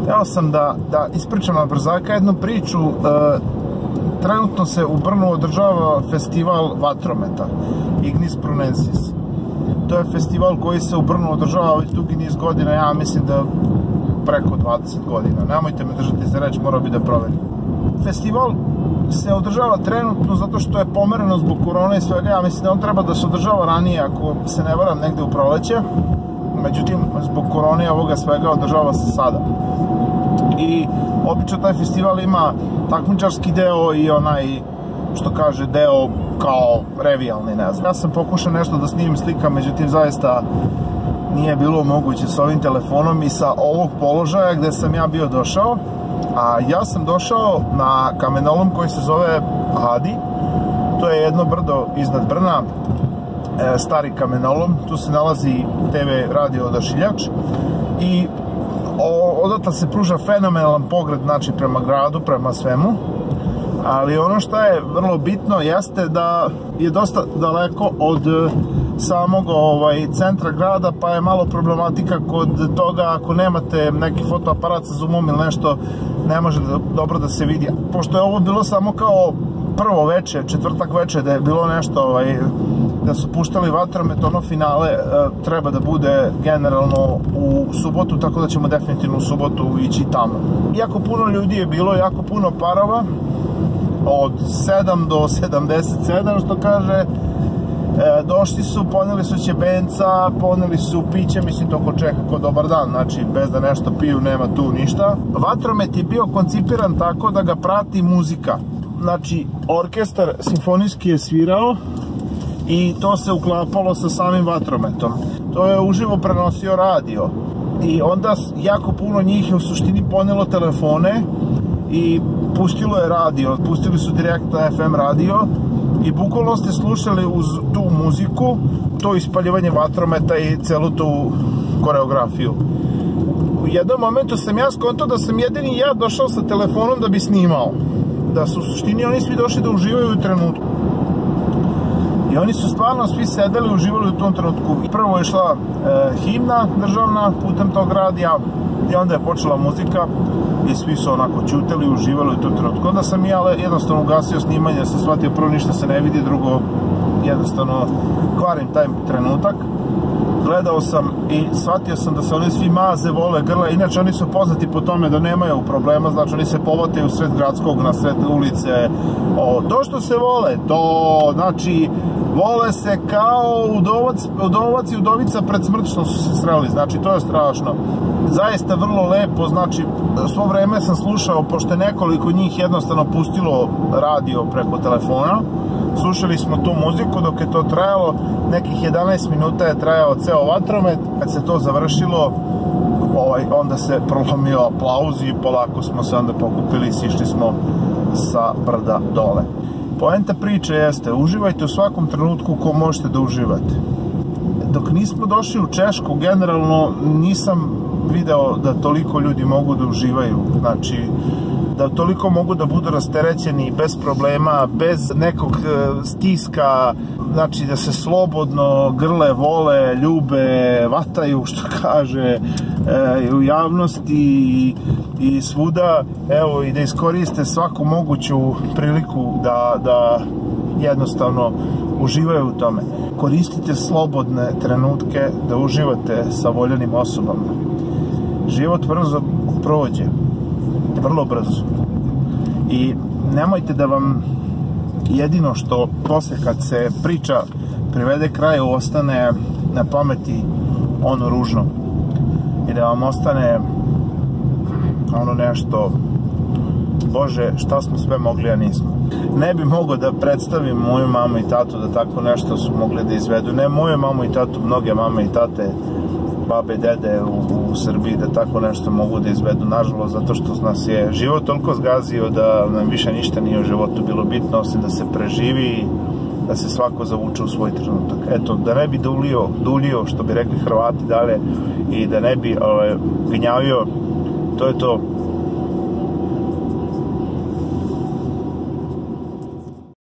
Hteo sam da ispričam na brzaka jednu priču. Trenutno se u Brnu održava festival vatrometa, Ignis Brunensis. To je festival koji se u Brnu održava već dugi niz godina, ja mislim da preko 20 godina. Nemojte me držati za reč, morao bi da proverim. Festival se održava trenutno zato što je pomereno zbog korone i svega. Ja mislim da on treba da se održava ranije, ako se ne varam, negde u proleće. Međutim, zbog korone ovoga svega održava se sada. I obično taj festival ima takmičarski deo i onaj, što kaže, deo kao revijalni, ne znam. Ja sam pokušao nešto da snimim slika, međutim zaista nije bilo moguće s ovim telefonom i sa ovog položaja gde sam ja bio došao. A ja sam došao na kamenolom koji se zove Adi. To je jedno brdo iznad Brna, stari kamenolom. Tu se nalazi TV radio odašiljač i odatle se pruža fenomenalan pogled, znači prema gradu, prema svemu. Ali ono što je vrlo bitno jeste da je dosta daleko od samog centra grada, pa je malo problematika kod toga ako nemate neki fotoaparat sa zoomom ili nešto, ne može dobro da se vidi. Pošto je ovo bilo samo kao prvo veče, četvrtak veče, da je bilo nešto, da su puštali vatromet, ono finale treba da bude generalno u subotu, tako da ćemo definitivno u subotu ići tamo. Jako puno ljudi je bilo, jako puno parova, od 7 do 77, što kaže. Došli su, poneli su ćebenca, poneli su piće, mislim to ko čeka ko dobar dan, znači bez da nešto piju nema tu ništa. Vatromet je bio koncipiran tako da ga prati muzika, znači orkestar simfonijski je svirao i to se uklapalo sa samim vatrometom. To je uživo prenosio radio i onda jako puno njih je u suštini ponelo telefone i pustilo je radio, pustili su direktno FM radio i bukvalno ste slušali uz tu muziku to ispaljivanje vatrometa i celu tu koreografiju. U jednom momentu sam ja skontao da sam jedini ja došao sa telefonom da bi snimao, da su u suštini oni svi došli da uživaju u trenutku. I oni su stvarno svi sedeli i uživali u tom trenutku. Prvo je išla himna državna putem tog radija i onda je počela muzika i svi su onako ćutali i uživali u tom trenutku. Onda sam ja jednostavno ugasio snimanje, da sam shvatio prvo ništa se ne vidi, drugo jednostavno kvarim taj trenutak. Gledao sam i shvatio sam da se oni svi maze, vole, grle, inače oni su poznati po tome da nemaju problema, znači oni se povataju sred gradskog, na sred ulice, to što se vole, to znači vole se kao udovac i udovica pred smrt što su se sreli, znači to je strašno. Zaista vrlo lepo, znači svo vreme sam slušao, pošto je nekoliko njih jednostavno pustilo radio preko telefona, slušali smo tu muziku dok je to trajalo, nekih 11 minuta je trajao ceo vatromet. Kad se to završilo, onda se prolomio aplauz i polako smo se onda pokupili i sišli smo sa brda dole. Poenta priče jeste, uživajte u svakom trenutku ko možete da uživate. Dok nismo došli u Češku, generalno nisam video da toliko ljudi mogu da uživaju, znači da toliko mogu da budu rasterećeni bez problema, bez nekog stiska, znači da se slobodno grle, vole, ljube, vataju, što kaže, u javnosti i svuda, evo, i da iskoriste svaku moguću priliku da jednostavno uživaju u tome. Koristite slobodne trenutke da uživate sa voljenim osobama. Život brzo prođe, vrlo brzo. I nemojte da vam jedino što posle kad se priča privede kraju ostane na pameti ono ružno i da vam ostane ono nešto, Bože, šta smo sve mogli, a nismo. Ne bi mogao da predstavim moju mamu i tatu da tako nešto su mogli da izvedu. Ne moju mamu i tatu, mnoge mame i tate, babe i dede u Srbiji da tako nešto mogu da izvedu, nažalost, zato što nas je život toliko zgazio da nam više ništa nije u životu bilo bitno, osim da se preživi, da se svako zavuče u svoj trenutak. Eto, da ne bi duljio, što bi rekli Hrvati dalje, i da ne bi gnjavio, to je to.